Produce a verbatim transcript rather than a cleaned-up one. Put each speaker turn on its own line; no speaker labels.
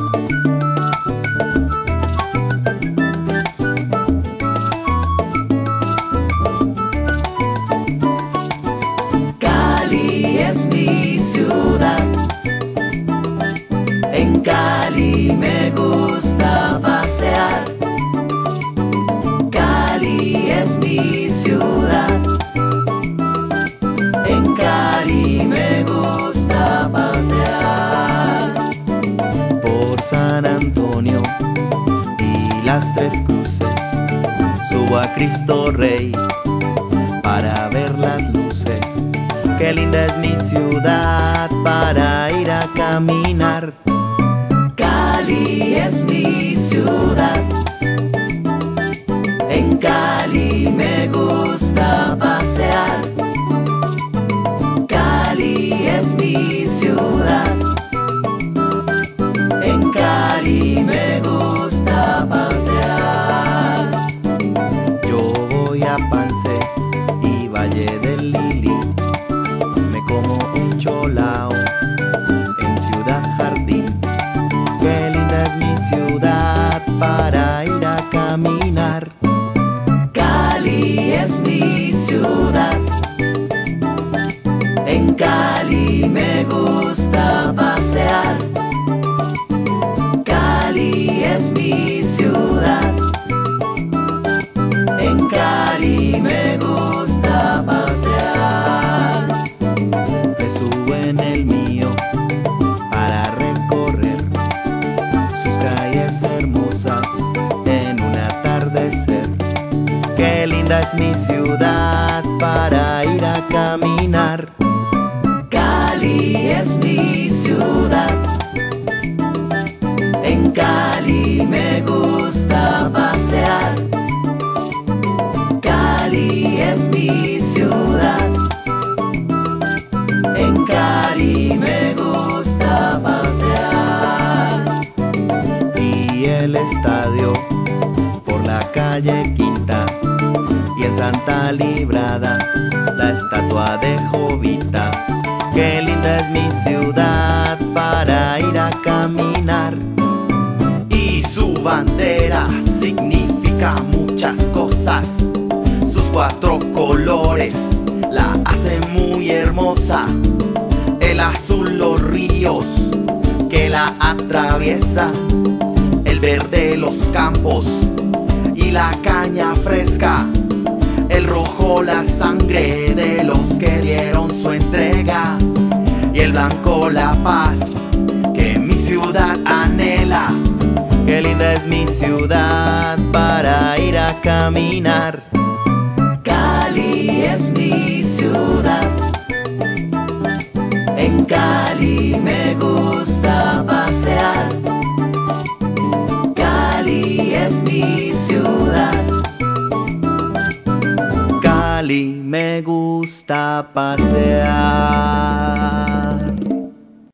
Cali es mi ciudad, en Cali me gusta pasear. Cali es mi ciudad, en Cali me gusta pasear.
Por San Antonio y las Tres Cruces subo a Cristo Rey para ver las luces. Qué linda es mi ciudad para ir a caminar.
Cali es mi ciudad, en Cali me gusta pasear. Cali es mi ciudad, en Cali me gusta pasear.
Yo voy a Pance y Valle del Lili, me como un cholao en Ciudad Jardín. Qué linda es mi ciudad para ir a caminar.
Cali es mi ciudad, en Cali me gusta pasear. Cali es mi ciudad, en Cali me gusta pasear.
Me subo en el mío para recorrer sus calles hermosas en un atardecer. Qué linda es mi ciudad para ir a caminar.
Cali es mi ciudad, en Cali me gusta pasear. Cali es mi ciudad, en Cali me gusta pasear.
Y el estadio por la calle Quinta, y en Santa Librada la estatua de Jovita. Qué linda es mi ciudad para ir a caminar. Y su bandera significa muchas cosas. Sus cuatro colores la hacen muy hermosa. El azul, los ríos que la atraviesan, el verde, los campos y la caña fresca, el rojo, la sangre de los que dieron su entrega, y el blanco, la paz que mi ciudad anhela. Qué linda es mi ciudad para ir a caminar.
Cali es mi ciudad, en Cali me gusta pasear. Cali es mi ciudad,
Cali me gusta pasear.